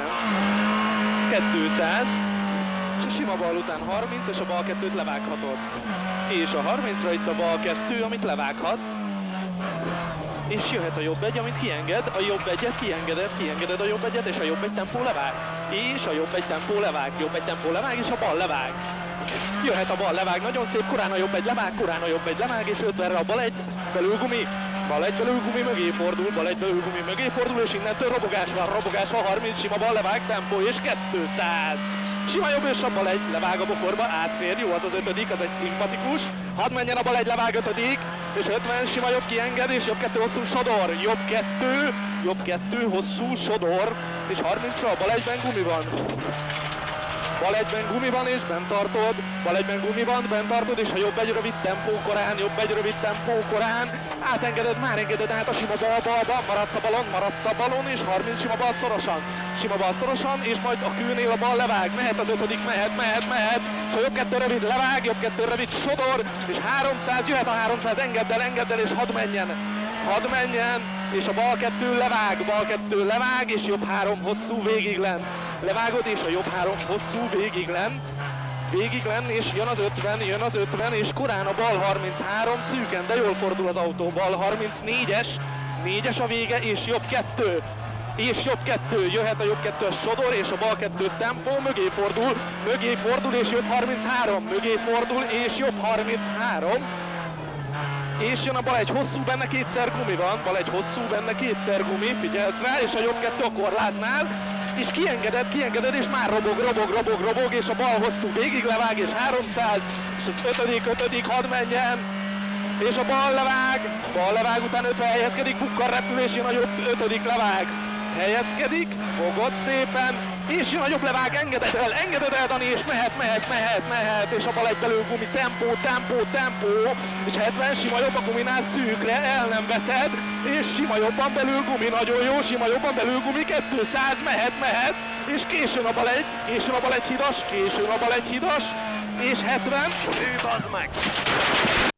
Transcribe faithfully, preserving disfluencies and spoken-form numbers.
csökken. kétszáz. És a sima bal után harminc, és a bal kettőt levághatod. És a harmincra itt a bal kettő, amit levághatsz. És jöhet a jobb egy, amit kienged, a jobb egyet kiengeded, kiengeded a jobb egyet, és a jobb egy tempó levág. És a jobb egy tempó levág, jobb egy tempó levág, és a bal levág. Jöhet a bal levág, nagyon szép, korán a jobb egy levág, korán a jobb egy levág, és ötvenre a bal egy belülgumi. Bal egy belülgumi mögé fordul, bal egy belülgumi mögé fordul, és innentől robogás van, robogás van, harminc, sima bal levág, tempó, és kétszáz. Sima jobb és a bal egy levág a bokorba, átfér, jó az az ötödik, az egy szimpatikus. Hadd menjen a bal egy levág ötödik, és ötven, sima jobb kienged, és jobb kettő hosszú sodor, jobb kettő, jobb kettő hosszú sodor, és harmincra a bal egyben gumi van. Bal egyben gumi van, és bent tartod, bal egyben gumi van, bent tartod, és a jobb egy rövid tempó korán, jobb egy rövid tempó korán, átengeded, már engeded át a sima bal balba, maradsz a balon, maradsz a balon, és harminc sima bal szorosan, sima bal szorosan, és majd a kőnél a bal levág, mehet az ötödik, mehet, mehet, mehet, és a jobb kettő rövid levág, jobb kettő rövid sodor, és háromszáz, jöhet a háromszáz, engedd el, engedd el, és hadd menjen, hadd menjen, és a bal kettő levág, bal kettő levág, és jobb három hosszú végig len. Levágod, és a jobb három hosszú végig len, végig len, és jön az ötven, jön az ötven, és korán a bal harminchárom, szűken, de jól fordul az autó, bal harmincnégyes, négyes a vége, és jobb kettő, és jobb kettő, jöhet a jobb kettő a sodor, és a bal kettő tempó, mögé fordul, mögé fordul, és jobb harminchárom, mögé fordul, és jobb harminchárom, és jön a bal egy hosszú, benne kétszer gumi van, bal egy hosszú, benne kétszer gumi, figyelsz rá, és a jobb kettő a korlátnál, és kiengeded, kiengeded, és már robog, robog, robog, robog, és a bal hosszú végig levág, és háromszáz, és az ötödik, ötödik, hadd menjen, és a bal levág, bal levág után ötven helyezkedik, bukkar repülés, jön a jobb ötödik levág, helyezkedik, fogod szépen, és jön a jobb levág, engeded el, engeded el, Dani, és mehet, mehet, mehet, mehet, és a bal egy belül gumi, tempó, tempó, tempó, és hetven, sima jobb a guminál szűkre, el nem veszed, és sima jobban belül gumi, nagyon jó, sima jobban belül gumi, kétszáz, mehet, mehet, és későn a bal egy, későn a bal egy hidas, későn a bal egy hidas, és hetven, ő bazd meg!